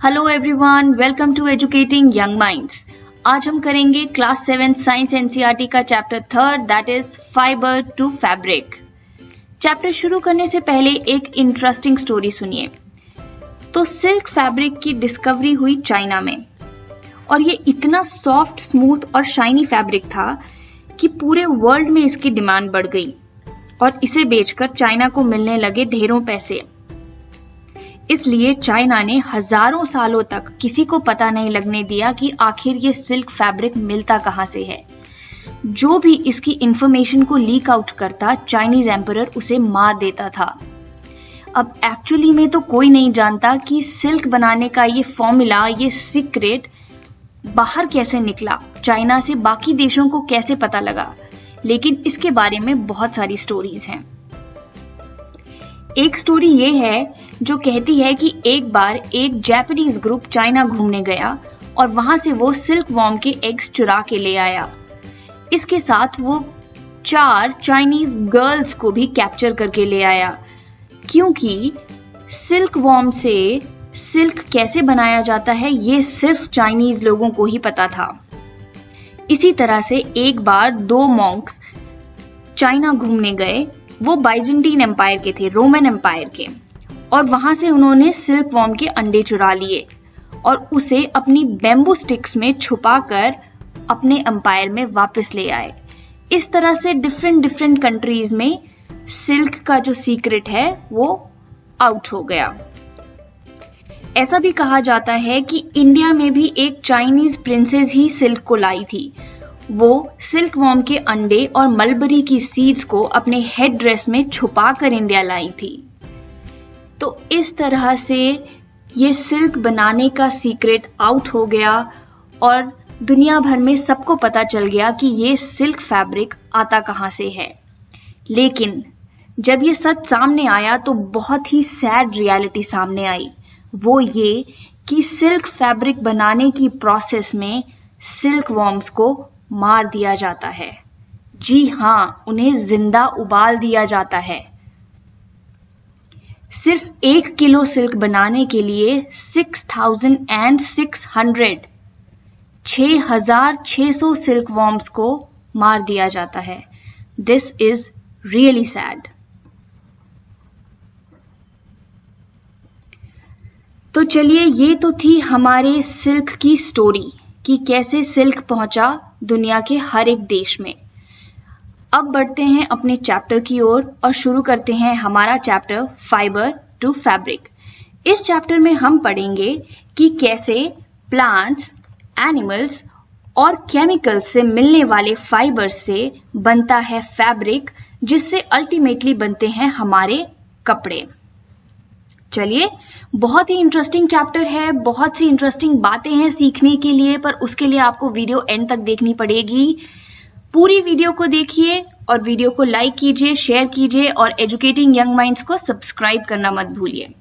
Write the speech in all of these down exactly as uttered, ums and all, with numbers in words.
Hello everyone, welcome to educating young minds. आज हम करेंगे क्लास सेवन साइंस एनसीईआरटी का chapter third, that is fibre to fabric. Chapter शुरू करने से पहले एक इंटरेस्टिंग स्टोरी सुनिए। तो सिल्क फैब्रिक की डिस्कवरी हुई चाइना में, और ये इतना सॉफ्ट, स्मूथ और शाइनी फैब्रिक था कि पूरे वर्ल्ड में इसकी डिमांड बढ़ गई और इसे बेचकर चाइना को मिलने लगे ढेरों पैसे। इसलिए चाइना ने हजारों सालों तक किसी को पता नहीं लगने दिया कि आखिर ये सिल्क फैब्रिक मिलता कहां से है। जो भी इसकी इंफॉर्मेशन को लीक आउट करता, चाइनीज एम्परर उसे मार देता था। अब एक्चुअली में तो कोई नहीं जानता कि सिल्क बनाने का ये फॉर्मूला, ये सीक्रेट बाहर कैसे निकला, चाइना से बाकी देशों को कैसे पता लगा, लेकिन इसके बारे में बहुत सारी स्टोरीज हैं। एक स्टोरी ये है जो कहती है कि एक बार एक जापानीज ग्रुप चाइना घूमने गया और वहां से वो सिल्क वॉर्म के एग्स चुरा के ले आया। इसके साथ वो चार चाइनीज गर्ल्स को भी कैप्चर करके ले आया, क्योंकि सिल्क वॉर्म से सिल्क कैसे बनाया जाता है ये सिर्फ चाइनीज लोगों को ही पता था। इसी तरह से एक बार दो मॉन्क्स चाइना घूमने गए। वो बाइजेंटीन एम्पायर के थे, रोमन एम्पायर के, और वहां से उन्होंने सिल्क वॉर्म के अंडे चुरा लिए और उसे अपनी बैम्बू स्टिक्स में छुपाकर अपने एम्पायर में वापस ले आए। इस तरह से डिफरेंट डिफरेंट कंट्रीज में सिल्क का जो सीक्रेट है वो आउट हो गया। ऐसा भी कहा जाता है कि इंडिया में भी एक चाइनीज प्रिंसेस ही सिल्क को लाई थी। वो सिल्क वॉर्म के अंडे और मलबरी की सीड्स को अपने हेड ड्रेस में छुपाकर इंडिया लाई थी। तो इस तरह से ये सिल्क बनाने का सीक्रेट आउट हो गया और दुनिया भर में सबको पता चल गया कि ये सिल्क फैब्रिक आता कहां से है। लेकिन जब ये सच सामने आया तो बहुत ही सैड रियलिटी सामने आई। वो ये कि सिल्क फैब्रिक बनाने की प्रोसेस में सिल्क वॉर्म्स को मार दिया जाता है। जी हां, उन्हें जिंदा उबाल दिया जाता है। सिर्फ एक किलो सिल्क बनाने के लिए six thousand and six hundred छह हजार छह सौ सिल्क वॉर्म्स को मार दिया जाता है। This is really sad. तो चलिए, ये तो थी हमारे सिल्क की स्टोरी कि कैसे सिल्क पहुंचा दुनिया के हर एक देश में। अब बढ़ते हैं अपने चैप्टर की ओर और शुरू करते हैं हमारा चैप्टर फाइबर टू फैब्रिक। इस चैप्टर में हम पढ़ेंगे कि कैसे प्लांट्स, एनिमल्स और केमिकल्स से मिलने वाले फाइबर से बनता है फैब्रिक, जिससे अल्टीमेटली बनते हैं हमारे कपड़े। चलिए, बहुत ही इंटरेस्टिंग चैप्टर है, बहुत सी इंटरेस्टिंग बातें हैं सीखने के लिए, पर उसके लिए आपको वीडियो एंड तक देखनी पड़ेगी। पूरी वीडियो को देखिए और वीडियो को लाइक कीजिए, शेयर कीजिए और एजुकेटिंग यंग माइंड्स को सब्सक्राइब करना मत भूलिए।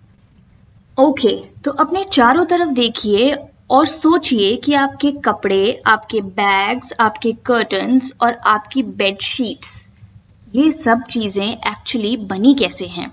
ओके, तो अपने चारों तरफ देखिए और सोचिए कि आपके कपड़े, आपके बैग्स, आपके कर्टन्स और आपकी बेडशीट्स, ये सब चीजें एक्चुअली बनी कैसे हैं।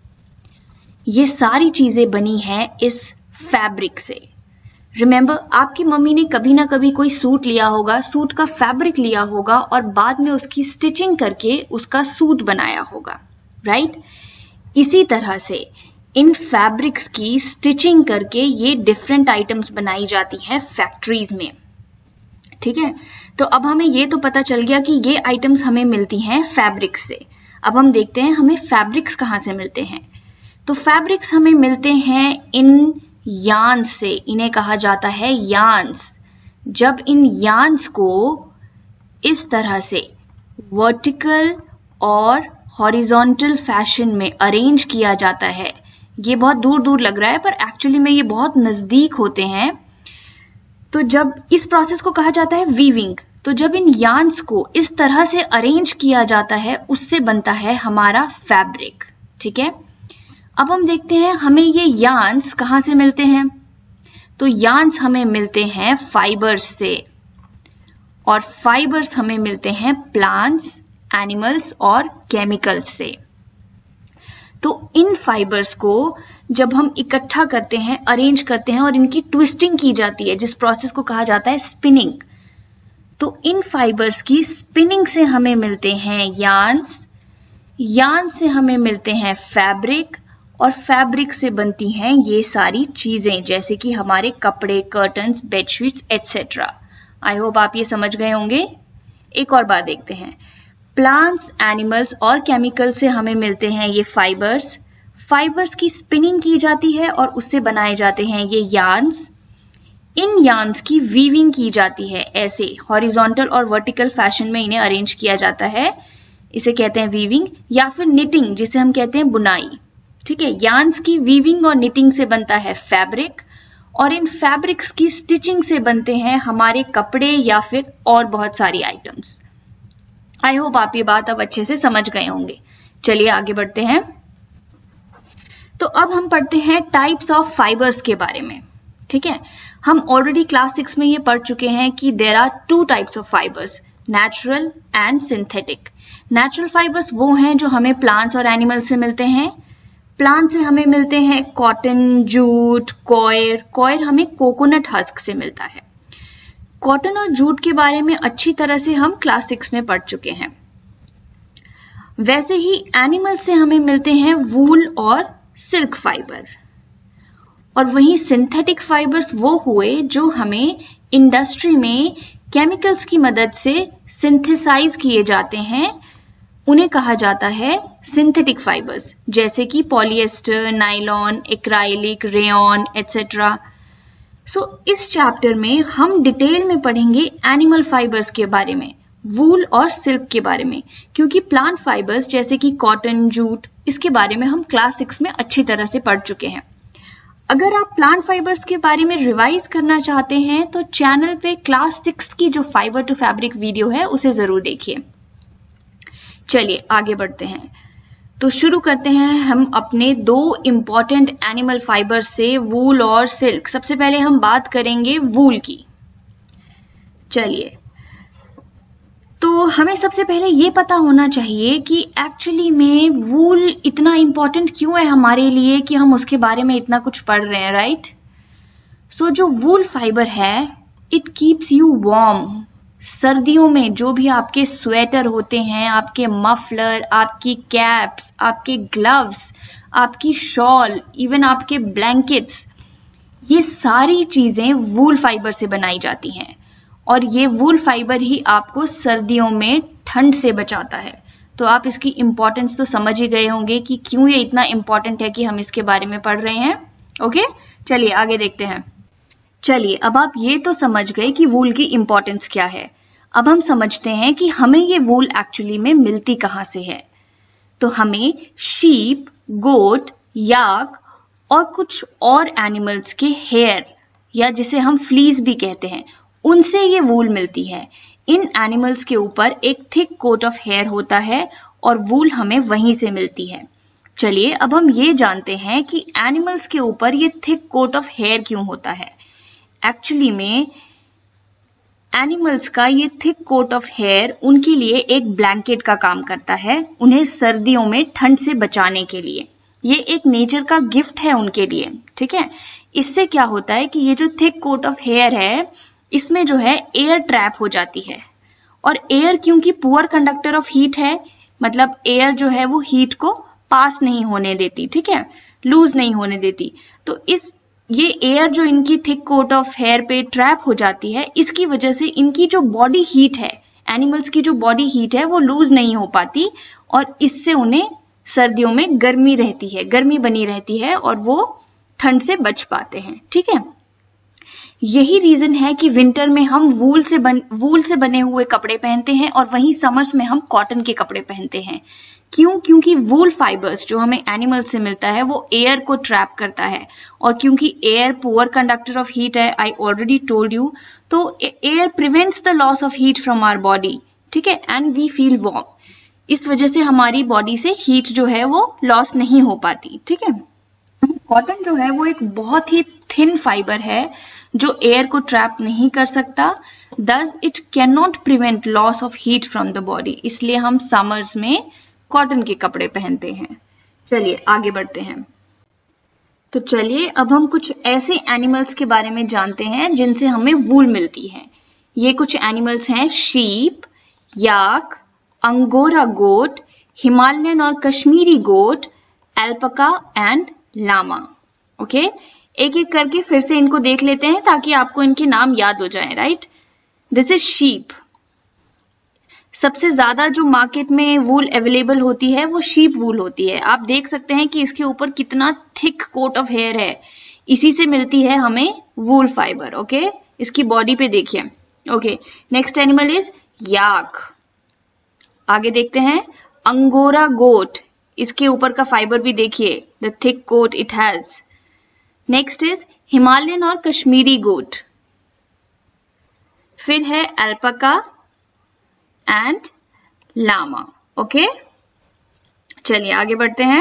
ये सारी चीजें बनी हैं इस फैब्रिक से। रिमेंबर, आपकी मम्मी ने कभी ना कभी कोई सूट लिया होगा, सूट का फैब्रिक लिया होगा और बाद में उसकी स्टिचिंग करके उसका सूट बनाया होगा, राइट? इसी तरह से इन फैब्रिक्स की स्टिचिंग करके ये डिफरेंट आइटम्स बनाई जाती हैं फैक्ट्रीज में। ठीक है, तो अब हमें ये तो पता चल गया कि ये आइटम्स हमें मिलती हैं फैब्रिक्स से। अब हम देखते हैं हमें फैब्रिक्स कहाँ से मिलते हैं। तो फैब्रिक्स हमें मिलते हैं इन यार्न्स से। इन्हें कहा जाता है यार्न्स। जब इन यार्न्स को इस तरह से वर्टिकल और हॉरिजॉन्टल फैशन में अरेंज किया जाता है, ये बहुत दूर दूर लग रहा है पर एक्चुअली में ये बहुत नजदीक होते हैं। तो जब इस प्रोसेस को कहा जाता है वीविंग, तो जब इन यार्न्स को इस तरह से अरेंज किया जाता है, उससे बनता है हमारा फैब्रिक। ठीक है, अब हम देखते हैं हमें ये यार्न्स कहां से मिलते हैं। तो यार्न्स हमें मिलते हैं फाइबर्स से, और फाइबर्स हमें मिलते हैं प्लांट्स, एनिमल्स और केमिकल्स से। तो इन फाइबर्स को जब हम इकट्ठा करते हैं, अरेंज करते हैं और इनकी ट्विस्टिंग की जाती है, जिस प्रोसेस को कहा जाता है स्पिनिंग, तो इन फाइबर्स की स्पिनिंग से हमें मिलते हैं यार्न्स, यार्न से हमें मिलते हैं फैब्रिक, और फैब्रिक से बनती हैं ये सारी चीजें, जैसे कि हमारे कपड़े, curtains, bedsheets etcetera. I hope आप ये समझ गए होंगे। एक और बार देखते हैं। प्लांट्स, एनिमल्स और केमिकल से हमें मिलते हैं ये फाइबर्स। फाइबर्स की स्पिनिंग की जाती है और उससे बनाए जाते हैं ये यार्न्स। इन यार्न्स की वीविंग की जाती है, ऐसे हॉरिजॉन्टल और वर्टिकल फैशन में इन्हें अरेंज किया जाता है, इसे कहते हैं वीविंग, या फिर निटिंग जिसे हम कहते हैं बुनाई। ठीक है, यार्न्स की वीविंग और निटिंग से बनता है फैब्रिक, और इन फैब्रिक्स की स्टिचिंग से बनते हैं हमारे कपड़े या फिर और बहुत सारी आइटम्स। आई होप आप ये बात अब अच्छे से समझ गए होंगे। चलिए आगे बढ़ते हैं। तो अब हम पढ़ते हैं टाइप्स ऑफ फाइबर्स के बारे में। ठीक है, हम ऑलरेडी क्लास सिक्स में ये पढ़ चुके हैं कि there are two types of fibres, natural and synthetic. Natural fibres वो हैं जो हमें प्लांट्स और एनिमल से मिलते हैं। प्लांट से हमें मिलते हैं कॉटन, जूट, कॉयर। कॉयर हमें कोकोनट हस्क से मिलता है। कॉटन और जूट के बारे में अच्छी तरह से हम क्लास सिक्स में पढ़ चुके हैं। वैसे ही एनिमल से हमें मिलते हैं वूल और सिल्क फाइबर। और वहीं सिंथेटिक फाइबर्स वो हुए जो हमें इंडस्ट्री में केमिकल्स की मदद से सिंथेसाइज किए जाते हैं, उन्हें कहा जाता है सिंथेटिक फाइबर्स, जैसे कि polyester, nylon, acrylic, rayon etcetera. So इस चैप्टर में हम डिटेल में पढ़ेंगे एनिमल फाइबर्स के बारे में, वूल और सिल्क के बारे में, क्योंकि प्लांट फाइबर्स जैसे कि कॉटन, जूट, इसके बारे में हम क्लास सिक्स में अच्छी तरह से पढ़ चुके हैं। अगर आप प्लांट फाइबर्स के बारे में रिवाइज करना चाहते हैं तो चैनल पे क्लास सिक्स की जो फाइबर टू फैब्रिक वीडियो है उसे जरूर देखिए। चलिए आगे बढ़ते हैं। तो शुरू करते हैं हम अपने दो इंपॉर्टेंट एनिमल फाइबर से, वूल और सिल्क। सबसे पहले हम बात करेंगे वूल की। चलिए, तो हमें सबसे पहले ये पता होना चाहिए कि एक्चुअली में वूल इतना इंपॉर्टेंट क्यों है हमारे लिए कि हम उसके बारे में इतना कुछ पढ़ रहे हैं, राइट? सो जो वूल फाइबर है, इट कीप्स यू वार्म। सर्दियों में जो भी आपके स्वेटर होते हैं, आपके मफलर, आपकी कैप्स, आपके ग्लव्स, आपकी शॉल, इवन आपके ब्लैंकेट्स, ये सारी चीजें वूल फाइबर से बनाई जाती हैं। और ये वूल फाइबर ही आपको सर्दियों में ठंड से बचाता है। तो आप इसकी इंपॉर्टेंस तो समझ ही गए होंगे कि क्यों ये इतना इंपॉर्टेंट है कि हम इसके बारे में पढ़ रहे हैं। ओके, चलिए आगे देखते हैं। चलिए, अब आप ये तो समझ गए कि वूल की इंपॉर्टेंस क्या है। अब हम समझते हैं कि हमें ये वूल एक्चुअली में मिलती कहाँ से है। तो हमें शीप, गोट, याक और कुछ और एनिमल्स के हेयर, या जिसे हम फ्लीस भी कहते हैं, उनसे ये वूल मिलती है। इन एनिमल्स के ऊपर एक थिक कोट ऑफ हेयर होता है और वूल हमें वहीं से मिलती है। चलिए, अब हम ये जानते हैं कि एनिमल्स के ऊपर ये थिक कोट ऑफ हेयर क्यों होता है। एक्चुअली में एनिमल्स का ये थिक कोट ऑफ हेयर उनके लिए एक ब्लैंकेट का काम करता है, उन्हें सर्दियों में ठंड से बचाने के लिए। ये एक नेचर का गिफ्ट है उनके लिए। ठीक है, इससे क्या होता है कि ये जो थिक कोट ऑफ हेयर है, इसमें जो है एयर ट्रैप हो जाती है। और एयर क्योंकि पुअर कंडक्टर ऑफ हीट है, मतलब एयर जो है वो हीट को पास नहीं होने देती, ठीक है, लूज नहीं होने देती। तो इस ये एयर जो इनकी थिक कोट ऑफ हेयर पे ट्रैप हो जाती है, इसकी वजह से इनकी जो बॉडी हीट है, एनिमल्स की जो बॉडी हीट है, वो लूज नहीं हो पाती और इससे उन्हें सर्दियों में गर्मी रहती है, गर्मी बनी रहती है और वो ठंड से बच पाते हैं। ठीक है, यही रीजन है कि विंटर में हम वूल से बन वूल से बने हुए कपड़े पहनते हैं और वहीं समर्स में हम कॉटन के कपड़े पहनते हैं। क्यों? क्योंकि वूल फाइबर्स जो हमें एनिमल से मिलता है वो एयर को ट्रैप करता है, और क्योंकि air poor conductor of heat है, आई ऑलरेडी टोल्ड यू, तो air prevents the loss of heat from our body. ठीक है, एंड वी फील वार्म। इस वजह से हमारी बॉडी से हीट जो है वो लॉस नहीं हो पाती। ठीक है, कॉटन जो है वो एक बहुत ही थिन फाइबर है जो एयर को ट्रैप नहीं कर सकता, thus it can not prevent loss of heat from the body. इसलिए हम समर्स में कॉटन के कपड़े पहनते हैं। चलिए आगे बढ़ते हैं। तो चलिए अब हम कुछ ऐसे एनिमल्स के बारे में जानते हैं जिनसे हमें वूल मिलती है। ये कुछ एनिमल्स हैं sheep, yak, angora goat, Himalayan और Kashmiri goat, alpaca and llama. Okay, एक एक करके फिर से इनको देख लेते हैं ताकि आपको इनके नाम याद हो जाए। Right, this is sheep. सबसे ज्यादा जो मार्केट में वूल अवेलेबल होती है वो शीप वूल होती है। आप देख सकते हैं कि इसके ऊपर कितना थिक कोट ऑफ हेयर है, इसी से मिलती है हमें वूल फाइबर। ओके, इसकी बॉडी पे देखिए। Okay, next animal is yak. आगे देखते हैं अंगोरा गोट। इसके ऊपर का फाइबर भी देखिए, the thick coat it has. Next is Himalayan और कश्मीरी गोट। फिर है अल्पाका एंड लामा। ओके, चलिए आगे बढ़ते हैं।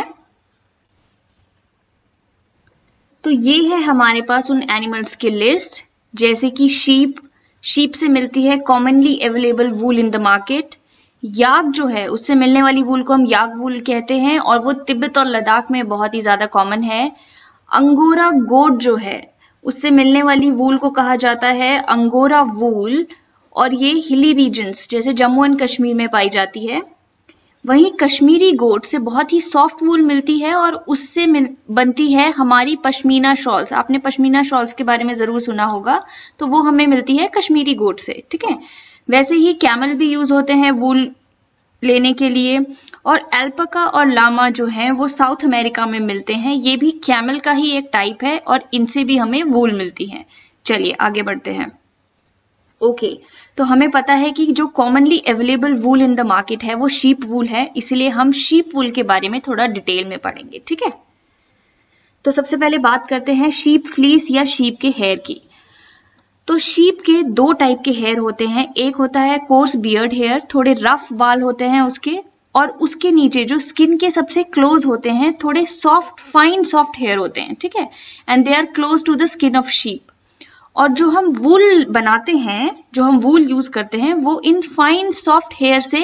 तो ये है हमारे पास उन एनिमल्स की लिस्ट, जैसे कि शीप, शीप से मिलती है commonly available wool in the market. Yak जो है उससे मिलने वाली वूल को हम याक वूल कहते हैं और वो तिब्बत और लद्दाख में बहुत ही ज्यादा कॉमन है। अंगोरा गोट जो है उससे मिलने वाली वूल को कहा जाता है अंगोरा वूल और ये हिली रीजन्स जैसे जम्मू एंड कश्मीर में पाई जाती है। वहीं कश्मीरी गोट से बहुत ही सॉफ्ट वूल मिलती है और उससे मिल बनती है हमारी पश्मीना शॉल्स। आपने पश्मीना शॉल्स के बारे में जरूर सुना होगा, तो वो हमें मिलती है कश्मीरी गोट से। ठीक है, वैसे ही कैमल भी यूज होते हैं वूल लेने के लिए, और एल्पका और लामा जो हैं वो साउथ अमेरिका में मिलते हैं। ये भी कैमल का ही एक टाइप है और इनसे भी हमें वूल मिलती है। चलिए आगे बढ़ते हैं। ओके okay, तो हमें पता है कि जो commonly available wool in the market है वो शीप वूल है, इसलिए हम शीप वूल के बारे में थोड़ा डिटेल में पढ़ेंगे। ठीक है, तो सबसे पहले बात करते हैं शीप फ्लीस या शीप के हेयर की। तो शीप के दो टाइप के हेयर होते हैं। एक होता है कोर्स बियर्ड हेयर, थोड़े रफ बाल होते हैं उसके, और उसके नीचे जो स्किन के सबसे क्लोज होते हैं थोड़े सॉफ्ट फाइन सॉफ्ट हेयर होते हैं। ठीक है, and they are close to the skin of sheep. और जो हम वूल बनाते हैं, जो हम वूल यूज करते हैं, वो इन फाइन सॉफ्ट हेयर से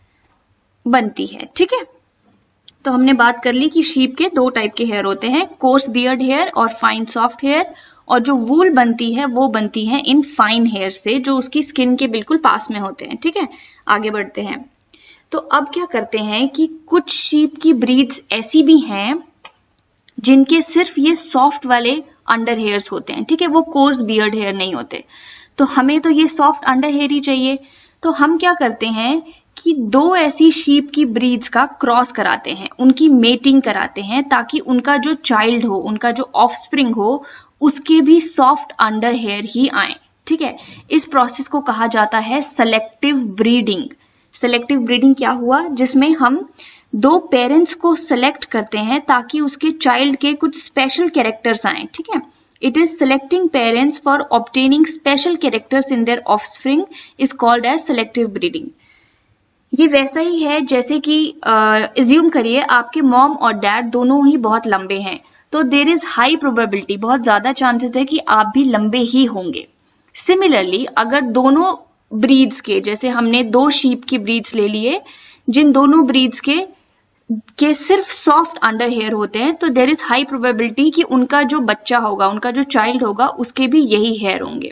बनती है। ठीक है, तो हमने बात कर ली कि शीप के दो टाइप के हेयर होते हैं, कोर्स बियर्ड हेयर और फाइन सॉफ्ट हेयर, और जो वूल बनती है वो बनती है इन फाइन हेयर से जो उसकी स्किन के बिल्कुल पास में होते हैं। ठीक है, आगे बढ़ते हैं। तो अब क्या करते हैं कि कुछ शीप की ब्रीड्स ऐसी भी हैं जिनके सिर्फ ये सॉफ्ट वाले अंडर हेयर्स होते हैं। ठीक है, वो कोर्स बियर्ड हेयर नहीं होते। तो हमें तो ये सॉफ्ट अंडर हेयर ही चाहिए, तो हम क्या करते हैं कि दो ऐसी शीप की ब्रीड्स का क्रॉस कराते हैं, उनकी मेटिंग कराते हैं, ताकि उनका जो चाइल्ड हो, उनका जो ऑफस्प्रिंग हो, उसके भी सॉफ्ट अंडर हेयर ही आए। ठीक है, इस प्रोसेस को कहा जाता है सेलेक्टिव ब्रीडिंग। सेलेक्टिव ब्रीडिंग क्या हुआ, जिसमें हम दो पेरेंट्स को सेलेक्ट करते हैं ताकि उसके चाइल्ड के कुछ स्पेशल कैरेक्टर्स आए। ठीक है, it is selecting parents for obtaining special characters in their offspring is called as selective breeding. ये वैसा ही है जैसे कि एज्यूम करिए आपके मॉम और डैड दोनों ही बहुत लंबे हैं, तो देयर इज हाई प्रोबेबिलिटी, बहुत ज्यादा चांसेस है कि आप भी लंबे ही होंगे। सिमिलरली अगर दोनों ब्रीड्स के, जैसे हमने दो शीप की ब्रीड्स ले लिए जिन दोनों ब्रीड्स के के सिर्फ सॉफ्ट अंडर हेयर होते हैं, तो देयर इज हाई प्रोबेबिलिटी कि उनका जो बच्चा होगा, उनका जो चाइल्ड होगा, उसके भी यही हेयर होंगे,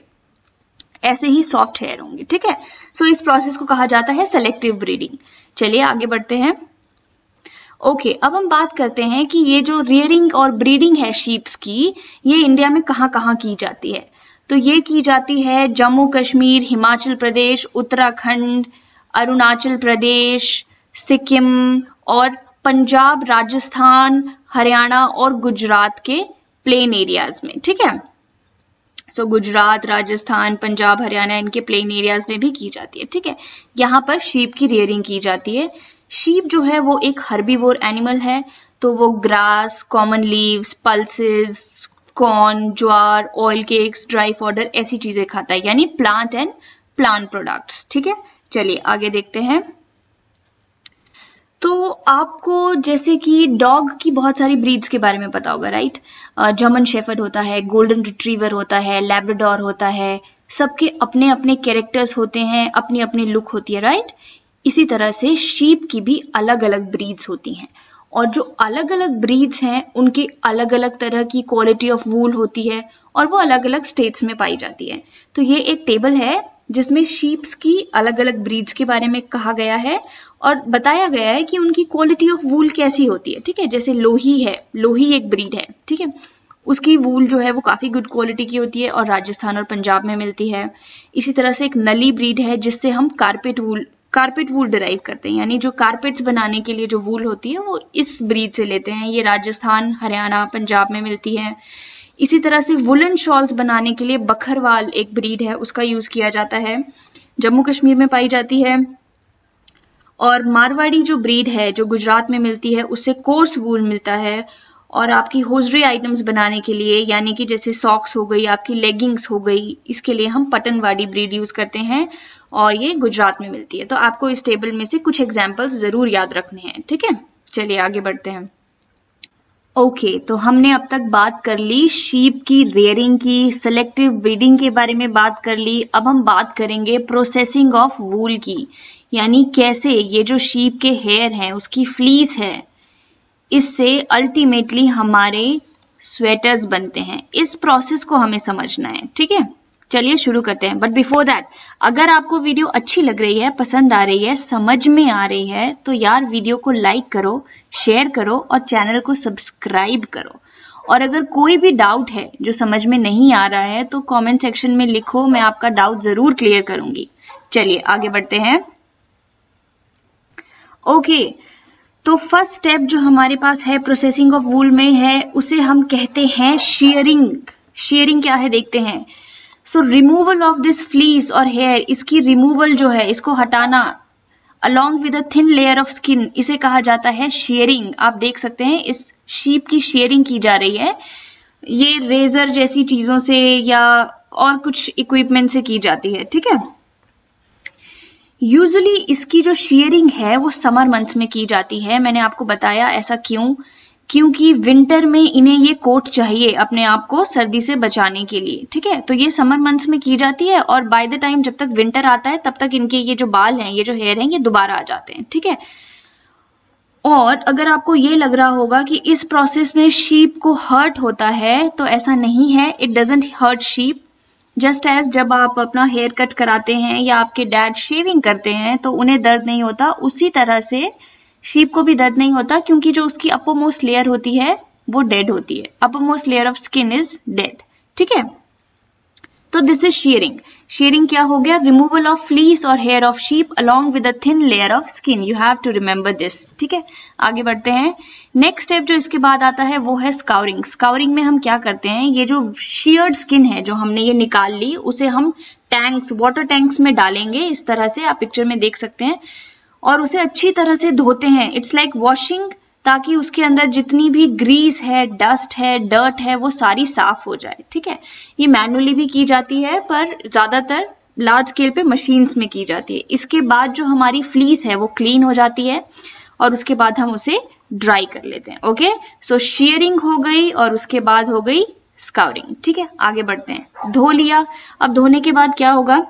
ऐसे ही सॉफ्ट हेयर होंगे। ठीक है, सो इस प्रोसेस को कहा जाता है सेलेक्टिव ब्रीडिंग। चलिए आगे बढ़ते हैं। ओके okay, अब हम बात करते हैं कि ये जो रियरिंग और ब्रीडिंग है शीप्स की, ये इंडिया में कहाँ कहाँ की जाती है। तो ये की जाती है जम्मू कश्मीर, हिमाचल प्रदेश, उत्तराखंड, अरुणाचल प्रदेश, सिक्किम और पंजाब, राजस्थान, हरियाणा और गुजरात के प्लेन एरियाज में। ठीक है, सो so, गुजरात, राजस्थान, पंजाब, हरियाणा, इनके प्लेन एरियाज में भी की जाती है। ठीक है, यहाँ पर शीप की रियरिंग की जाती है। शीप जो है वो एक हर्बीवोर एनिमल है, तो वो grass, common leaves, pulses, corn, ज्वार, ऑयल केक्स, ड्राई फॉडर, ऐसी चीजें खाता है, यानी प्लांट एंड प्लांट प्रोडक्ट्स। ठीक है, चलिए आगे देखते हैं। तो आपको जैसे कि डॉग की बहुत सारी ब्रीड्स के बारे में पता होगा, राइट। जर्मन शेफर्ड होता है, गोल्डन रिट्रीवर होता है, लैब्राडोर होता है, सबके अपने अपने कैरेक्टर्स होते हैं, अपनी अपनी लुक होती है, राइट। इसी तरह से शीप की भी अलग अलग ब्रीड्स होती हैं और जो अलग अलग ब्रीड्स हैं उनकी अलग अलग तरह की क्वालिटी ऑफ वूल होती है और वो अलग अलग स्टेट्स में पाई जाती है। तो ये एक टेबल है जिसमें शीप्स की अलग अलग ब्रीड्स के बारे में कहा गया है और बताया गया है कि उनकी क्वालिटी ऑफ वूल कैसी होती है। ठीक है, जैसे लोही है, लोही एक ब्रीड है, ठीक है, उसकी वूल जो है वो काफी गुड क्वालिटी की होती है और राजस्थान और पंजाब में मिलती है। इसी तरह से एक नली ब्रीड है जिससे हम carpet wool carpet wool derive करते हैं, यानी जो कारपेट्स बनाने के लिए जो वूल होती है वो इस ब्रीड से लेते हैं। ये राजस्थान, हरियाणा, पंजाब में मिलती है। इसी तरह से वुलन शॉल्स बनाने के लिए बखरवाल एक ब्रीड है, उसका यूज किया जाता है, जम्मू कश्मीर में पाई जाती है। और मारवाड़ी जो ब्रीड है जो गुजरात में मिलती है उससे कोर्स वूल मिलता है। और आपकी होजरी आइटम्स बनाने के लिए, यानी कि जैसे सॉक्स हो गई, आपकी लेगिंग्स हो गई, इसके लिए हम पटनवाड़ी ब्रीड यूज करते हैं और ये गुजरात में मिलती है। तो आपको इस टेबल में से कुछ एग्जाम्पल्स जरूर याद रखने हैं। ठीक है, चलिए आगे बढ़ते हैं। ओके okay, तो हमने अब तक बात कर ली शीप की रेयरिंग की, सेलेक्टिव ब्रीडिंग के बारे में बात कर ली। अब हम बात करेंगे प्रोसेसिंग ऑफ वूल की, यानी कैसे ये जो शीप के हेयर हैं उसकी फ्लीस है, इससे अल्टीमेटली हमारे स्वेटर्स बनते हैं। इस प्रोसेस को हमें समझना है। ठीक है, चलिए शुरू करते हैं। बट बिफोर दैट, अगर आपको वीडियो अच्छी लग रही है, पसंद आ रही है, समझ में आ रही है, तो यार वीडियो को लाइक करो, शेयर करो और चैनल को सब्सक्राइब करो। और अगर कोई भी डाउट है जो समझ में नहीं आ रहा है तो कमेंट सेक्शन में लिखो, मैं आपका डाउट जरूर क्लियर करूंगी। चलिए आगे बढ़ते हैं। ओके okay, तो फर्स्ट स्टेप जो हमारे पास है प्रोसेसिंग ऑफ वूल में है, उसे हम कहते हैं शेयरिंग। शेयरिंग क्या है देखते हैं। So removal of this fleece और हेयर, इसकी रिमूवल जो है, इसको हटाना along with a thin layer of skin, इसे कहा जाता है शेयरिंग। आप देख सकते हैं इस शीप की शेयरिंग की जा रही है। ये रेजर जैसी चीजों से या और कुछ इक्विपमेंट से की जाती है। ठीक है, यूजुअली इसकी जो शेयरिंग है वो समर मंथ्स में की जाती है। मैंने आपको बताया ऐसा क्यों, क्योंकि विंटर में इन्हें ये कोट चाहिए अपने आप को सर्दी से बचाने के लिए। ठीक है, तो ये समर मंथ्स में की जाती है और बाय द टाइम जब तक विंटर आता है तब तक इनके ये जो बाल हैं, ये जो हेयर हैं, ये दोबारा आ जाते हैं। ठीक है, और अगर आपको ये लग रहा होगा कि इस प्रोसेस में शीप को हर्ट होता है, तो ऐसा नहीं है। It doesn't hurt sheep. Just as जब आप अपना हेयर कट कराते हैं या आपके डैड शेविंग करते हैं तो उन्हें दर्द नहीं होता, उसी तरह से शीप को भी दर्द नहीं होता, क्योंकि जो उसकी अपरमोस्ट लेयर होती है वो डेड होती है। Uppermost layer of skin is dead. ठीक है, तो दिस इज शेयरिंग। शेयरिंग क्या हो गया? रिमूवल ऑफ फ्लीस और hair of sheep along with a thin layer of skin. You have to remember this. ठीक है, आगे बढ़ते हैं। नेक्स्ट स्टेप जो इसके बाद आता है वो है स्काउरिंग। स्काउरिंग में हम क्या करते हैं, ये जो शेयर्ड स्किन है जो हमने ये निकाल ली, उसे हम टैंक्स, वाटर टैंक्स में डालेंगे। इस तरह से आप पिक्चर में देख सकते हैं, और उसे अच्छी तरह से धोते हैं। इट्स लाइक वॉशिंग, ताकि उसके अंदर जितनी भी ग्रीस है, डस्ट है, डर्ट है, वो सारी साफ हो जाए। ठीक है, ये मैनुअली भी की जाती है पर ज्यादातर लार्ज स्केल पे मशीन्स में की जाती है। इसके बाद जो हमारी फ्लीस है वो क्लीन हो जाती है और उसके बाद हम उसे ड्राई कर लेते हैं। ओके, सो शेयरिंग हो गई और उसके बाद हो गई स्काउरिंग। ठीक है, आगे बढ़ते हैं। धो लिया। अब धोने के बाद क्या होगा,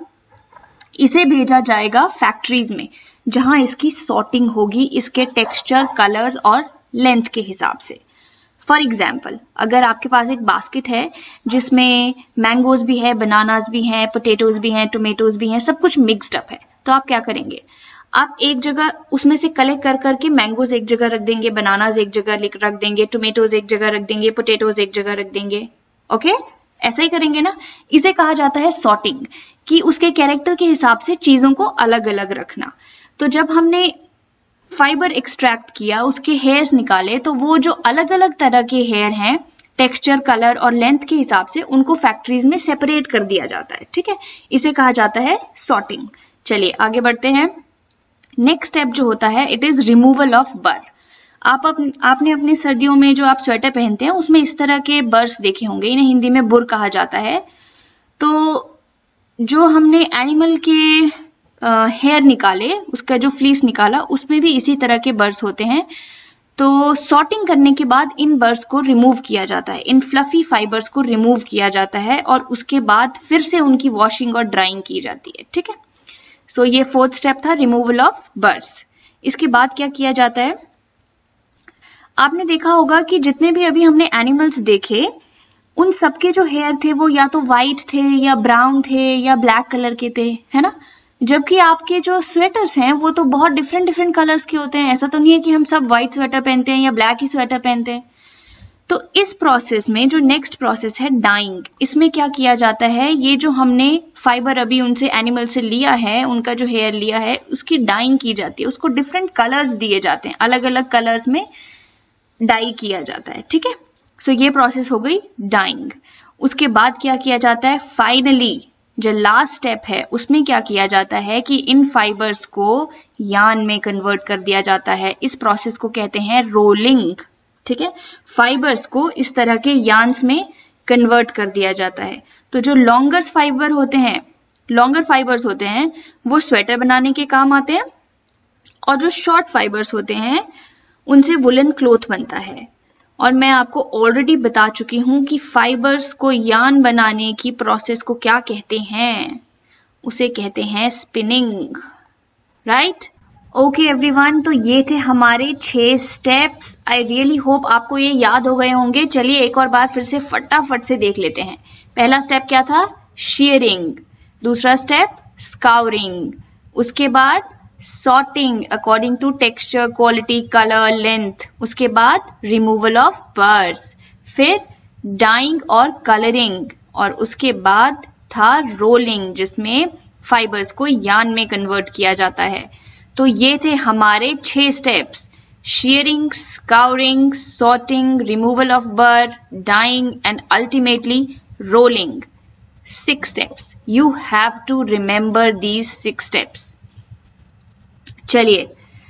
इसे भेजा जाएगा फैक्ट्रीज में, जहां इसकी सॉर्टिंग होगी इसके टेक्सचर, कलर्स और लेंथ के हिसाब से। फॉर एग्जाम्पल, अगर आपके पास एक बास्केट है जिसमें मैंगोज भी है, बनानाज भी हैं, पोटैटोज भी हैं, टोमेटोज भी हैं, सब कुछ मिक्सड अप है, तो आप क्या करेंगे, आप एक जगह उसमें से कलेक्ट कर करके मैंगोज एक जगह रख देंगे, बनानाज एक जगह रख देंगे, टोमेटोज एक जगह रख देंगे, पोटैटोज एक जगह रख देंगे। Okay okay? ऐसा ही करेंगे ना। इसे कहा जाता है सॉर्टिंग, कि उसके कैरेक्टर के हिसाब से चीजों को अलग अलग रखना। तो जब हमने फाइबर एक्सट्रैक्ट किया, उसके हेयर्स निकाले, तो वो जो अलग अलग तरह के हेयर हैं, टेक्सचर, कलर और लेंथ के हिसाब से उनको फैक्ट्रीज में सेपरेट कर दिया जाता है। ठीक है, इसे कहा जाता है सॉर्टिंग। चलिए आगे बढ़ते हैं। नेक्स्ट स्टेप जो होता है, इट इज रिमूवल ऑफ बर। आप अप, आपने अपनी सर्दियों में जो आप स्वेटर पहनते हैं उसमें इस तरह के बर्स देखे होंगे, इन्हें हिंदी में बुर कहा जाता है। तो जो हमने एनिमल के हेयर uh, निकाले, उसका जो फ्लीस निकाला, उसमें भी इसी तरह के बर्स होते हैं। तो सॉर्टिंग करने के बाद इन बर्स को रिमूव किया जाता है, इन फ्लफी फाइबर्स को रिमूव किया जाता है और उसके बाद फिर से उनकी वॉशिंग और ड्राइंग की जाती है। ठीक है, सो so, ये फोर्थ स्टेप था, रिमूवल ऑफ बर्स। इसके बाद क्या किया जाता है, आपने देखा होगा कि जितने भी अभी हमने एनिमल्स देखे उन सबके जो हेयर थे वो या तो वाइट थे या ब्राउन थे या ब्लैक कलर के थे, है ना। जबकि आपके जो स्वेटर्स हैं वो तो बहुत डिफरेंट डिफरेंट कलर्स के होते हैं। ऐसा तो नहीं है कि हम सब व्हाइट स्वेटर पहनते हैं या ब्लैक ही स्वेटर पहनते हैं। तो इस प्रोसेस में जो नेक्स्ट प्रोसेस है डाइंग, इसमें क्या किया जाता है, ये जो हमने फाइबर अभी उनसे एनिमल से लिया है, उनका जो हेयर लिया है, उसकी डाइंग की जाती है, उसको डिफरेंट कलर्स दिए जाते हैं, अलग अलग कलर्स में डाई किया जाता है, ठीक है। सो so, ये प्रोसेस हो गई डाइंग। उसके बाद क्या किया जाता है, फाइनली जो लास्ट स्टेप है उसमें क्या किया जाता है कि इन फाइबर्स को यार्न में कन्वर्ट कर दिया जाता है। इस प्रोसेस को कहते हैं रोलिंग, ठीक है। फाइबर्स को इस तरह के यार्न्स में कन्वर्ट कर दिया जाता है। तो जो लॉन्गर फाइबर होते हैं, लॉन्गर फाइबर्स होते हैं वो स्वेटर बनाने के काम आते हैं, और जो शॉर्ट फाइबर्स होते हैं उनसे वुलन क्लॉथ बनता है। और मैं आपको ऑलरेडी बता चुकी हूं कि फाइबर्स को यार्न बनाने की प्रोसेस को क्या कहते हैं, उसे कहते हैं स्पिनिंग, राइट। ओके एवरीवन, तो ये थे हमारे छह स्टेप्स। आई रियली होप आपको ये याद हो गए होंगे। चलिए एक और बार फिर से फटाफट से देख लेते हैं। पहला स्टेप क्या था, शेयरिंग। दूसरा स्टेप स्काउरिंग। उसके बाद sorting according to texture, quality, colour, length. उसके बाद रिमूवल ऑफ बर्ड्स, फिर डाइंग और कलरिंग, और उसके बाद था रोलिंग जिसमें फाइबर्स को यार्न में कन्वर्ट किया जाता है। तो ये थे हमारे छह steps, shearing, scouring, sorting, removal of burr, dyeing and ultimately rolling. Six steps. You have to remember these six steps. चलिए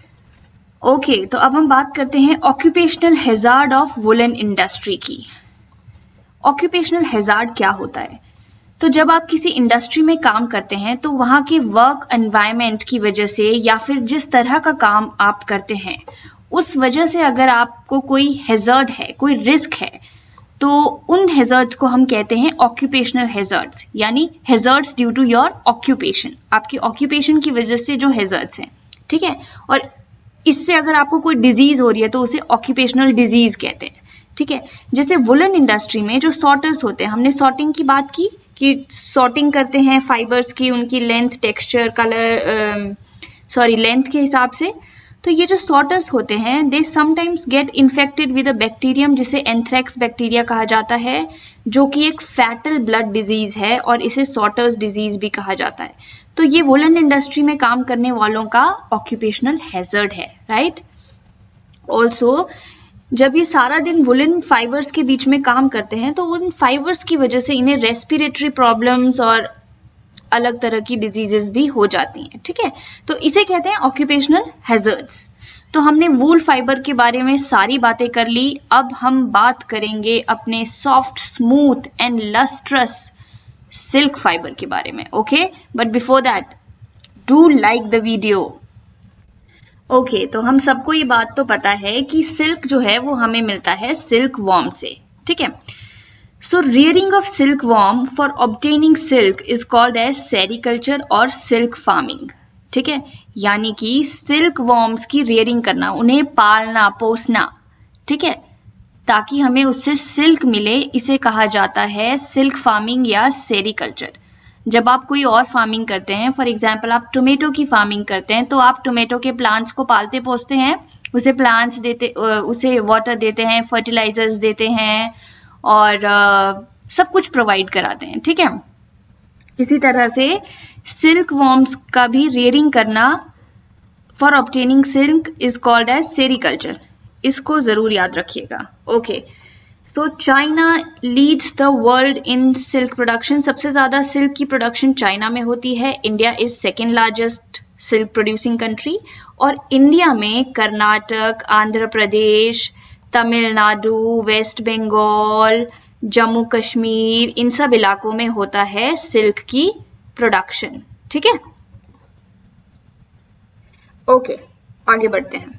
ओके okay, तो अब हम बात करते हैं occupational hazard of woollen industry की। ऑक्यूपेशनल हैजार्ड क्या होता है? तो जब आप किसी इंडस्ट्री में काम करते हैं तो वहां के वर्क एनवायरनमेंट की वजह से या फिर जिस तरह का काम आप करते हैं उस वजह से अगर आपको कोई हैजार्ड है, कोई रिस्क है, तो उन हैजार्ड्स को हम कहते हैं ऑक्यूपेशनल हैजार्ड्स, यानी hazards due to your occupation, आपकी ऑक्यूपेशन की वजह से जो हैजार्ड्स हैं, ठीक है। और इससे अगर आपको कोई डिजीज हो रही है तो उसे ऑक्यूपेशनल डिजीज कहते हैं, ठीक है। जैसे वुलन इंडस्ट्री में जो सॉर्टर्स होते हैं, हमने सॉर्टिंग की बात की कि सॉर्टिंग करते हैं फाइबर्स की, उनकी length, texture, colour, sorry length के हिसाब से। तो ये जो सॉर्टर्स होते हैं they sometimes get infected with a bacterium जिसे एंथ्रेक्स बैक्टीरिया कहा जाता है, जो कि एक फैटल ब्लड डिजीज है और इसे सॉर्टर्स डिजीज भी कहा जाता है। तो ये वुलन इंडस्ट्री में काम करने वालों का ऑक्यूपेशनल हैजर्ड है, राइट। ऑल्सो जब ये सारा दिन वुलन फाइबर्स के बीच में काम करते हैं तो उन फाइबर्स की वजह से इन्हें रेस्पिरेटरी प्रॉब्लम्स और अलग तरह की डिजीजेस भी हो जाती हैं, ठीक है। तो इसे कहते हैं ऑक्यूपेशनल हैजर्ड्स। तो हमने वूल फाइबर के बारे में सारी बातें कर ली। अब हम बात करेंगे अपने soft, smooth and lustrous silk fibre के बारे में, okay. But before that do like the video. Okay okay, तो हम सबको ये बात तो पता है कि सिल्क जो है वो हमें मिलता है सिल्क वॉर्म से, ठीक है। So rearing of silk worm for obtaining silk is called as sericulture और सिल्क फार्मिंग, ठीक है। यानी कि सिल्क वॉर्म्स की रियरिंग करना, उन्हें पालना पोसना, ठीक है, ताकि हमें उससे सिल्क मिले, इसे कहा जाता है सिल्क फार्मिंग या सेरिकल्चर। जब आप कोई और फार्मिंग करते हैं, फॉर एग्जाम्पल आप टोमेटो की फार्मिंग करते हैं, तो आप टोमेटो के प्लांट्स को पालते पोसते हैं, उसे प्लांट्स देते, उसे वाटर देते हैं, फर्टिलाइजर्स देते हैं और uh, सब कुछ प्रोवाइड कराते हैं, ठीक है। इसी तरह से सिल्क वॉर्म्स का भी रियरिंग करना for obtaining silk is called as sericulture. इसको जरूर याद रखिएगा, ओके okay. तो China leads the world in silk production. सबसे ज्यादा सिल्क की प्रोडक्शन चाइना में होती है। India is second largest silk producing country. और इंडिया में कर्नाटक, आंध्र प्रदेश, तमिलनाडु, वेस्ट बंगाल, जम्मू कश्मीर, इन सब इलाकों में होता है सिल्क की प्रोडक्शन, ठीक है। ओके, आगे बढ़ते हैं।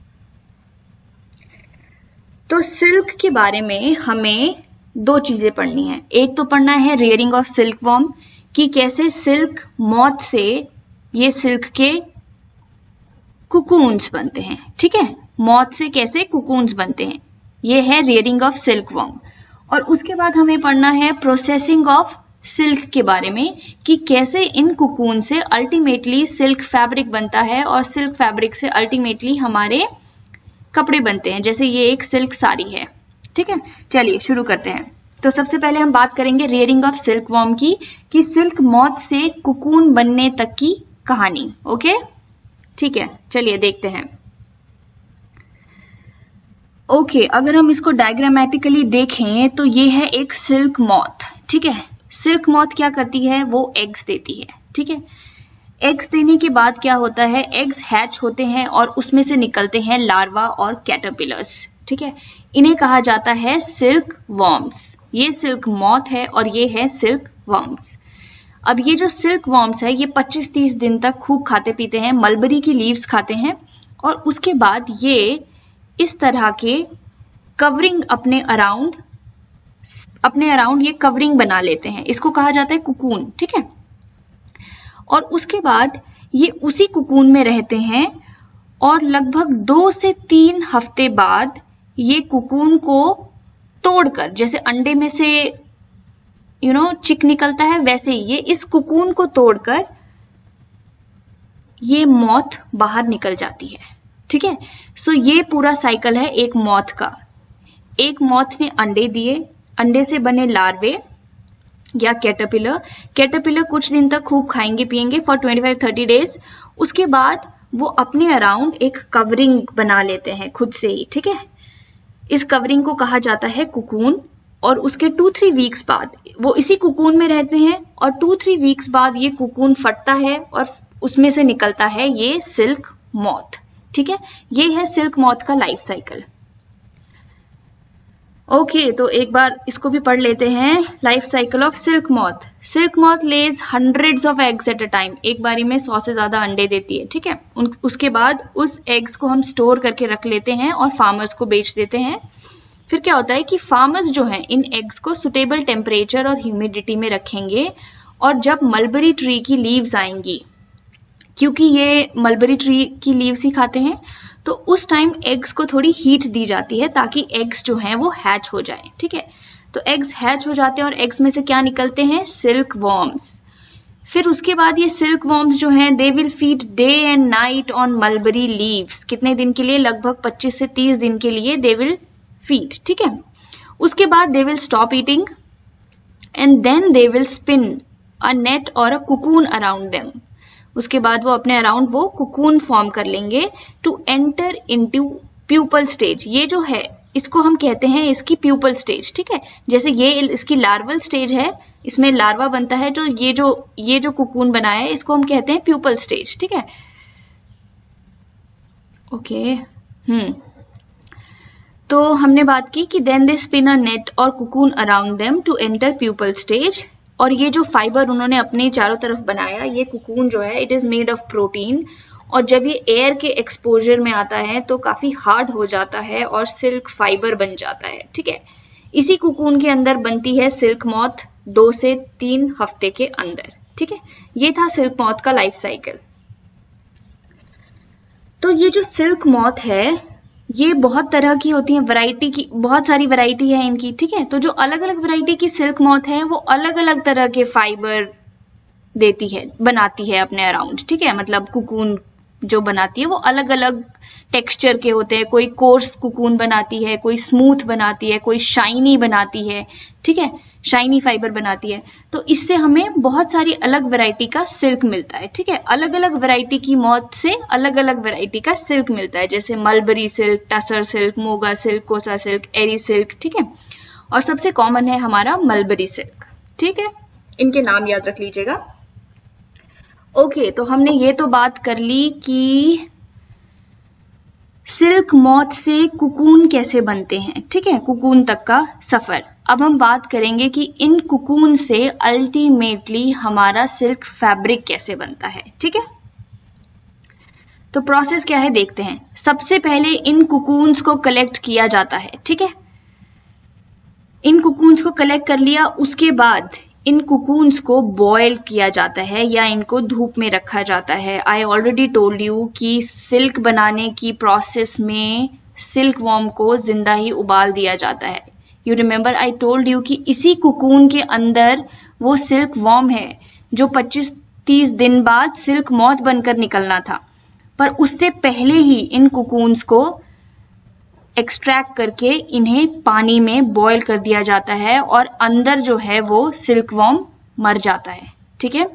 तो सिल्क के बारे में हमें दो चीजें पढ़नी है। एक तो पढ़ना है रियरिंग ऑफ सिल्क वॉर्म, कि कैसे सिल्क मॉथ से ये सिल्क के कुकून्स बनते हैं, ठीक है। मौत से कैसे कुकून्स बनते हैं। ये है रियरिंग ऑफ सिल्क वर्म। और उसके बाद हमें पढ़ना है प्रोसेसिंग ऑफ सिल्क के बारे में कि कैसे इन कुकून से अल्टीमेटली सिल्क फैब्रिक बनता है और सिल्क फैब्रिक से अल्टीमेटली हमारे कपड़े बनते हैं, जैसे ये एक सिल्क साड़ी है। ठीक है, चलिए शुरू करते हैं। तो सबसे पहले हम बात करेंगे रियरिंग ऑफ सिल्क वर्म की, कि सिल्क मॉथ से कुकून बनने तक की कहानी। ओके, ठीक है, चलिए देखते हैं। ओके okay, अगर हम इसको डायग्रामेटिकली देखें तो ये है एक सिल्क मॉथ। ठीक है, सिल्क मॉथ क्या करती है, वो एग्स देती है। ठीक है, एग्स देने के बाद क्या होता है, एग्स हैच होते हैं और उसमें से निकलते हैं लार्वा और कैटरपिलर्स। ठीक है, इन्हें कहा जाता है सिल्क वर्म्स। ये सिल्क मॉथ है और ये है सिल्क वर्म्स। अब ये जो सिल्क वर्म्स है ये पच्चीस तीस दिन तक खूब खाते पीते हैं, मलबरी की लीव्स खाते हैं और उसके बाद ये इस तरह के कवरिंग अपने अराउंड अपने अराउंड ये कवरिंग बना लेते हैं। इसको कहा जाता है कुकून। ठीक है, और उसके बाद ये उसी कुकून में रहते हैं और लगभग दो से तीन हफ्ते बाद ये कुकून को तोड़कर, जैसे अंडे में से यू नो चिक निकलता है, वैसे ही ये इस कुकून को तोड़कर ये मॉथ बाहर निकल जाती है। ठीक है, सो ये पूरा साइकिल है एक मॉथ का। एक मॉथ ने अंडे दिए, अंडे से बने लार्वे या कैटरपिलर। कैटरपिलर कुछ दिन तक खूब खाएंगे पिएंगे फॉर पच्चीस तीस डेज। उसके बाद वो अपने अराउंड एक कवरिंग बना लेते हैं खुद से ही। ठीक है, इस कवरिंग को कहा जाता है कुकून। और उसके टू थ्री वीक्स बाद वो इसी कुकून में रहते हैं और टू थ्री वीक्स बाद ये कुकून फटता है और उसमें से निकलता है ये सिल्क मॉथ। ठीक है, ये है सिल्क मॉथ का लाइफ साइकिल। ओके, तो एक बार इसको भी पढ़ लेते हैं। Life cycle of silk moth. Silk moth lays hundreds of eggs at a time. एक बारी में सौ से ज्यादा अंडे देती है। ठीक है, उन, उसके बाद उस एग्स को हम स्टोर करके रख लेते हैं और फार्मर्स को बेच देते हैं। फिर क्या होता है कि फार्मर्स जो हैं इन एग्स को सुटेबल टेम्परेचर और ह्यूमिडिटी में रखेंगे और जब मलबरी ट्री की लीव्स आएंगी, क्योंकि ये मलबरी ट्री की लीव्स ही खाते हैं, तो उस टाइम एग्स को थोड़ी हीट दी जाती है ताकि एग्स जो हैं वो हैच हो जाएं। ठीक है, तो एग्स हैच हो जाते हैं और एग्स में से क्या निकलते हैं, सिल्क वर्म्स। फिर उसके बाद ये सिल्क वर्म्स जो हैं they will feed day and night on mulberry leaves. कितने दिन के लिए, लगभग पच्चीस से तीस दिन के लिए दे विल फीड। ठीक है, उसके बाद they will stop eating and then they will spin a net और अ कुकून अराउंड देम। उसके बाद वो अपने अराउंड वो कुकून फॉर्म कर लेंगे to enter into pupal stage. ये जो है इसको हम कहते हैं इसकी प्यूपल स्टेज। ठीक है, जैसे ये इसकी लार्वल स्टेज है, इसमें लार्वा बनता है, तो ये जो ये जो कुकून बनाया है इसको हम कहते हैं प्यूपल स्टेज। ठीक है, ओके हम्म तो हमने बात की कि then they spin a net और cocoon around them to enter pupal stage. और ये जो फाइबर उन्होंने अपने चारों तरफ बनाया, ये कुकून जो है it is made of protein, और जब ये एयर के एक्सपोजर में आता है तो काफी हार्ड हो जाता है और सिल्क फाइबर बन जाता है। ठीक है, इसी कुकून के अंदर बनती है सिल्क मॉथ दो से तीन हफ्ते के अंदर। ठीक है, ये था सिल्क मॉथ का लाइफ साइकिल। तो ये जो सिल्क मॉथ है ये बहुत तरह की होती है, वैरायटी की, बहुत सारी वैरायटी है इनकी। ठीक है, तो जो अलग अलग वैरायटी की सिल्क मॉथ है वो अलग अलग तरह के फाइबर देती है, बनाती है अपने अराउंड। ठीक है, मतलब कुकून जो बनाती है वो अलग अलग टेक्सचर के होते हैं। कोई कोर्स कुकून बनाती है, कोई स्मूथ बनाती है, कोई शाइनी बनाती है। ठीक है, शाइनी फाइबर बनाती है। तो इससे हमें बहुत सारी अलग वैरायटी का सिल्क मिलता है। ठीक है, अलग अलग वैरायटी की मॉथ से अलग अलग वैरायटी का सिल्क मिलता है, जैसे mulberry silk, tussar silk, muga silk, kosa silk, eri silk. ठीक है, और सबसे कॉमन है हमारा मलबरी सिल्क। ठीक है, इनके नाम याद रख लीजिएगा। ओके, तो हमने ये तो बात कर ली कि सिल्क मॉथ से कुकून कैसे बनते हैं। ठीक है, कुकून तक का सफर। अब हम बात करेंगे कि इन कुकून से अल्टीमेटली हमारा सिल्क फैब्रिक कैसे बनता है। ठीक है, तो प्रोसेस क्या है देखते हैं। सबसे पहले इन कुकून्स को कलेक्ट किया जाता है। ठीक है, इन कुकून्स को कलेक्ट कर लिया, उसके बाद इन कुकून्स को बॉयल किया जाता है या इनको धूप में रखा जाता है। आई ऑलरेडी टोल्ड यू कि सिल्क बनाने की प्रोसेस में सिल्क वॉर्म को जिंदा ही उबाल दिया जाता है। You remember I told you कि इसी कुकून के अंदर वो सिल्क वॉर्म है जो पच्चीस तीस दिन बाद सिल्क मॉथ बनकर निकलना था, पर उससे पहले ही इन कुकून्स को एक्सट्रैक्ट करके इन्हें पानी में बॉईल कर दिया जाता है और अंदर जो है वो सिल्क वॉर्म मर जाता है। ठीक है,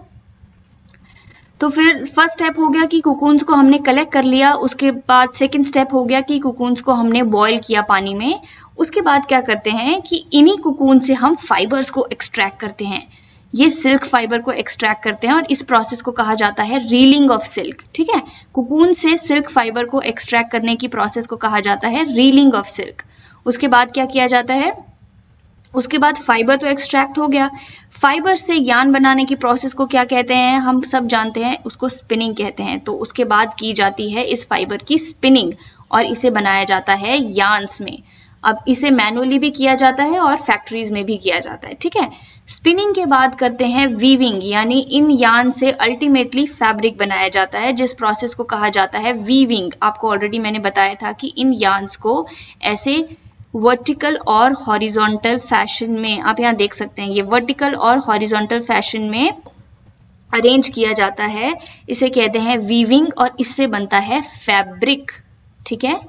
तो फिर फर्स्ट स्टेप हो गया कि कुकून्स को हमने कलेक्ट कर लिया। उसके बाद सेकंड स्टेप हो गया कि कुकून्स को हमने बॉईल किया पानी में। उसके बाद क्या करते हैं कि इन्हीं कुकून से हम फाइबर्स को एक्सट्रैक्ट करते हैं। ये सिल्क फाइबर को एक्सट्रैक्ट करते हैं और इस प्रोसेस को कहा जाता है रीलिंग ऑफ सिल्क। ठीक है, कुकून से सिल्क फाइबर को एक्सट्रैक्ट करने की प्रोसेस को कहा जाता है रीलिंग ऑफ सिल्क। उसके बाद क्या किया जाता है, उसके बाद फाइबर तो एक्सट्रैक्ट हो गया, फाइबर से यान बनाने की प्रोसेस को क्या कहते हैं, हम सब जानते हैं, उसको स्पिनिंग कहते हैं। तो उसके बाद की जाती है इस फाइबर की स्पिनिंग और इसे बनाया जाता है यान्स में। अब इसे मैनुअली भी किया जाता है और फैक्ट्रीज में भी किया जाता है। ठीक है, स्पिनिंग के बाद करते हैं वीविंग, यानी इन यार्न से अल्टीमेटली फैब्रिक बनाया जाता है, जिस प्रोसेस को कहा जाता है वीविंग। आपको ऑलरेडी मैंने बताया था कि इन यार्न्स को ऐसे वर्टिकल और हॉरिजॉन्टल फैशन में, आप यहाँ देख सकते हैं, ये वर्टिकल और हॉरिजॉन्टल फैशन में अरेंज किया जाता है, इसे कहते हैं वीविंग और इससे बनता है फैब्रिक। ठीक है,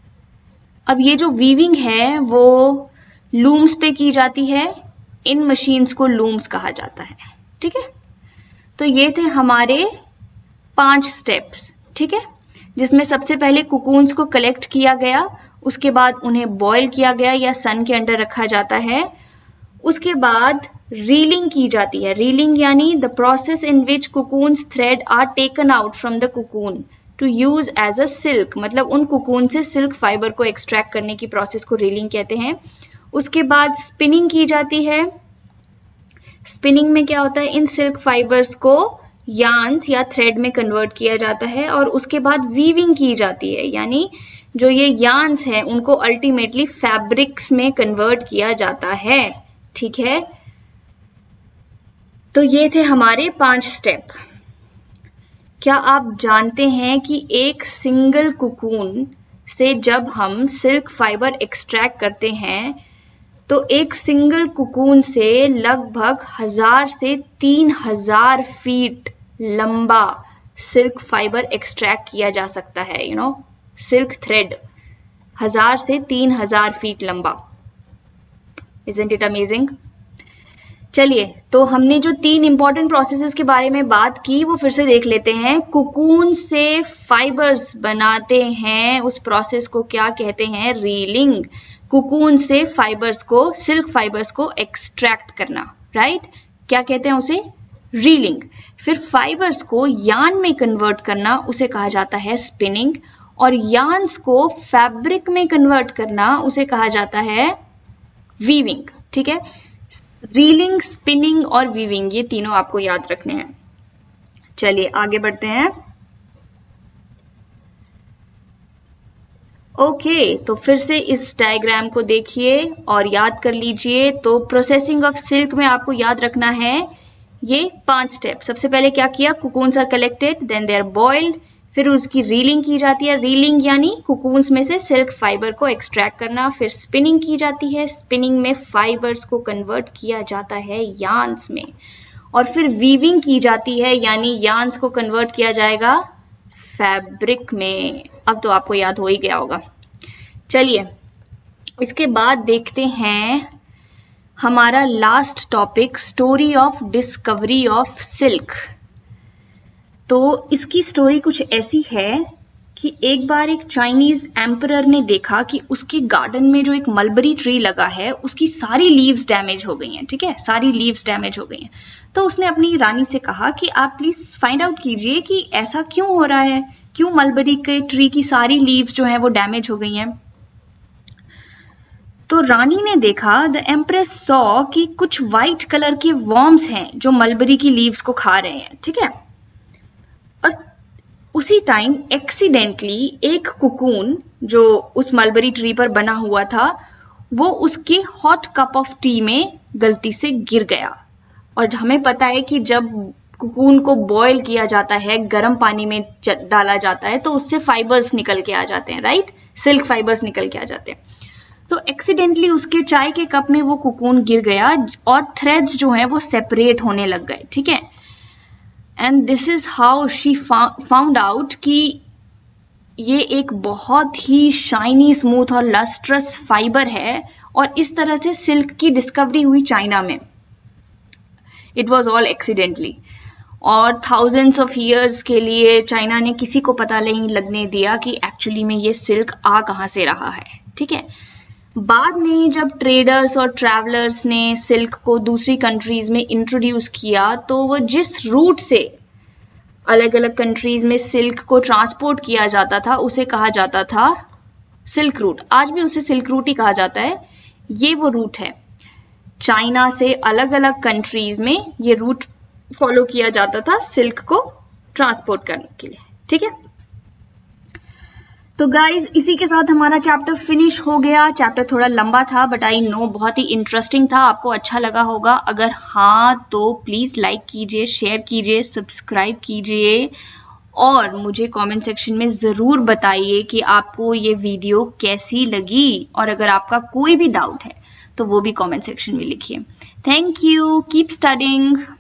अब ये जो वीविंग है वो लूम्स पे की जाती है, इन मशीन्स को लूम्स कहा जाता है। ठीक है, तो ये थे हमारे पांच स्टेप्स। ठीक है, जिसमें सबसे पहले कुकून्स को कलेक्ट किया गया, उसके बाद उन्हें बॉयल किया गया या सन के अंडर रखा जाता है, उसके बाद रीलिंग की जाती है। रीलिंग यानी the process in which cocoons thread are taken out from the cocoon to use as a silk, मतलब उन कुकून से सिल्क फाइबर को एक्सट्रैक्ट करने की प्रोसेस को रीलिंग कहते हैं। उसके बाद स्पिनिंग की जाती है। स्पिनिंग में क्या होता है, इन सिल्क फाइबर्स को यार्न्स या थ्रेड में कन्वर्ट किया जाता है और उसके बाद वीविंग की जाती है, यानी जो ये यार्न्स हैं उनको अल्टीमेटली फैब्रिक्स में कन्वर्ट किया जाता है। ठीक है, तो ये थे हमारे पांच स्टेप। क्या आप जानते हैं कि एक सिंगल कुकून से जब हम सिल्क फाइबर एक्सट्रैक्ट करते हैं तो एक सिंगल कुकून से लगभग हजार से तीन हजार फीट लंबा सिल्क फाइबर एक्सट्रैक्ट किया जा सकता है। यू नो, सिल्क थ्रेड हजार से तीन हजार फीट लंबा। Isn't it amazing? चलिए, तो हमने जो तीन इंपॉर्टेंट प्रोसेसेस के बारे में बात की वो फिर से देख लेते हैं। कुकून से फाइबर्स बनाते हैं, उस प्रोसेस को क्या कहते हैं, रीलिंग। कुकून से फाइबर्स को, सिल्क फाइबर्स को एक्सट्रैक्ट करना, राइट, क्या कहते हैं उसे, रीलिंग। फिर फाइबर्स को यार्न में कन्वर्ट करना, उसे कहा जाता है स्पिनिंग। और यार्न्स को फैब्रिक में कन्वर्ट करना, उसे कहा जाता है वीविंग। ठीक है, रीलिंग, स्पिनिंग और वीविंग, ये तीनों आपको याद रखने हैं। चलिए आगे बढ़ते हैं। ओके okay, तो फिर से इस डायग्राम को देखिए और याद कर लीजिए। तो प्रोसेसिंग ऑफ सिल्क में आपको याद रखना है ये पांच स्टेप। सबसे पहले क्या किया, cocoons are collected, then they are boiled, फिर उसकी रीलिंग की जाती है। रीलिंग यानी कुकून्स में से सिल्क फाइबर को एक्सट्रैक्ट करना। फिर स्पिनिंग की जाती है, स्पिनिंग में फाइबर्स को कन्वर्ट किया जाता है यार्न्स में। और फिर वीविंग की जाती है, यानी यार्न्स को कन्वर्ट किया जाएगा फैब्रिक में। अब तो आपको याद हो ही गया होगा। चलिए इसके बाद देखते हैं हमारा last topic, story of discovery of silk. तो इसकी स्टोरी कुछ ऐसी है कि एक बार एक चाइनीज एम्परर ने देखा कि उसके गार्डन में जो एक मलबरी ट्री लगा है उसकी सारी लीव्स डैमेज हो गई हैं। ठीक है, सारी लीव्स डैमेज हो गई हैं। तो उसने अपनी रानी से कहा कि आप प्लीज फाइंड आउट कीजिए कि ऐसा क्यों हो रहा है, क्यों मलबरी के ट्री की सारी लीव्स जो हैं वो डैमेज हो गई हैं। तो रानी ने देखा, द एम्प्रेस सॉ कि कुछ व्हाइट कलर के वर्म्स हैं जो मलबरी की लीव्स को खा रहे हैं। ठीक है, और उसी टाइम एक्सीडेंटली एक कुकून जो उस मलबरी ट्री पर बना हुआ था वो उसके हॉट कप ऑफ टी में गलती से गिर गया। और हमें पता है कि जब कोकून को बॉयल किया जाता है, गर्म पानी में डाला जाता है, तो उससे फाइबर्स निकल के आ जाते हैं, राइट, सिल्क फाइबर्स निकल के आ जाते हैं। तो एक्सीडेंटली उसके चाय के कप में वो कोकून गिर गया और थ्रेड्स जो हैं वो सेपरेट होने लग गए, ठीक है। And this is how she found out कि ये एक बहुत ही शाइनी, स्मूथ और लस्ट्रस फाइबर है, और इस तरह से सिल्क की डिस्कवरी हुई चाइना में। इट वॉज ऑल एक्सीडेंटली, और थाउजेंड्स ऑफ ईयर्स के लिए चाइना ने किसी को पता नहीं लगने दिया कि एक्चुअली में ये सिल्क आ कहाँ से रहा है, ठीक है। बाद में जब ट्रेडर्स और ट्रैवलर्स ने सिल्क को दूसरी कंट्रीज में इंट्रोड्यूस किया, तो वो जिस रूट से अलग अलग कंट्रीज में सिल्क को ट्रांसपोर्ट किया जाता था उसे कहा जाता था सिल्क रूट। आज भी उसे सिल्क रूट ही कहा जाता है। ये वो रूट है, चाइना से अलग अलग कंट्रीज में ये रूट फॉलो किया जाता था सिल्क को ट्रांसपोर्ट करने के लिए, ठीक है। तो गाइज, इसी के साथ हमारा चैप्टर फिनिश हो गया। चैप्टर थोड़ा लंबा था, बट आई नो बहुत ही इंटरेस्टिंग था, आपको अच्छा लगा होगा। अगर हाँ तो प्लीज लाइक कीजिए, शेयर कीजिए, सब्सक्राइब कीजिए, और मुझे कमेंट सेक्शन में जरूर बताइए कि आपको ये वीडियो कैसी लगी, और अगर आपका कोई भी डाउट है तो वो भी कमेंट सेक्शन में लिखिए। Thank you, keep studying.